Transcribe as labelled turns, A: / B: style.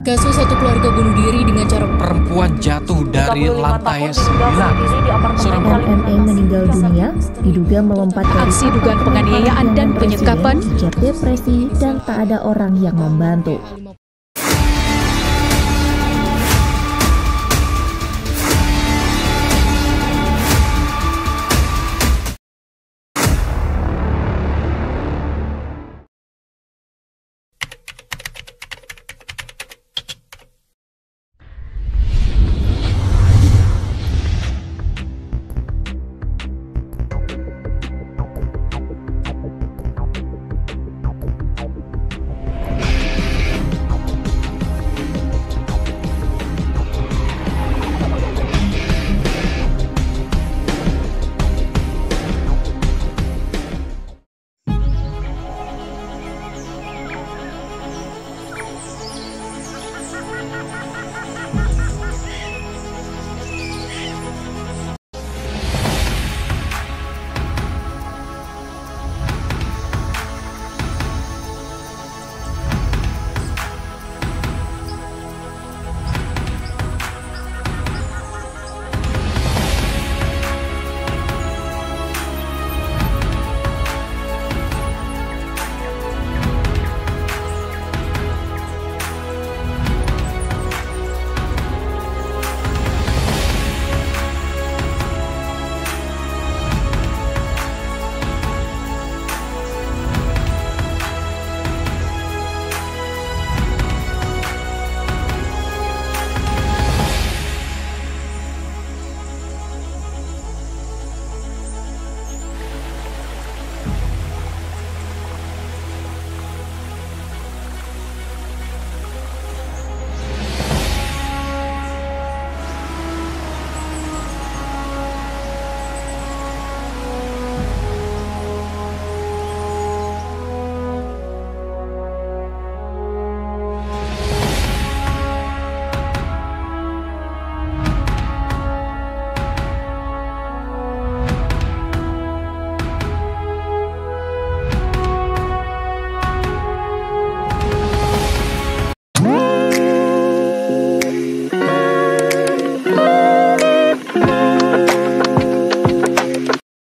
A: Kasus satu keluarga bunuh diri dengan cara
B: perempuan jatuh dari lantai 9. Seorang
C: MME meninggal dunia diduga melompat dari
A: aksi dugaan penganiayaan dan penyekapan,
C: hingga depresi dan tak ada orang yang membantu.